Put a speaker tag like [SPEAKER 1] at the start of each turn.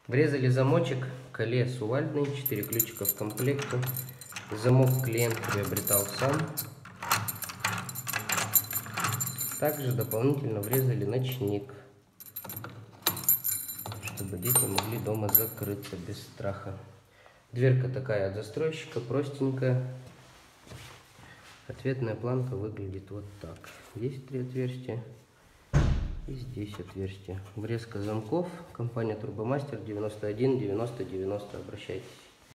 [SPEAKER 1] Врезали замочек, коле сувальдный, 4 ключика в комплекте. Замок клиент приобретал сам. Также дополнительно врезали ночник, чтобы дети могли дома закрыться без страха. Дверка такая от застройщика, простенькая. Ответная планка выглядит вот так. Здесь 3 отверстия и здесь отверстие. Врезка замков. Компания Турбомастер 91 90 90. Обращайтесь.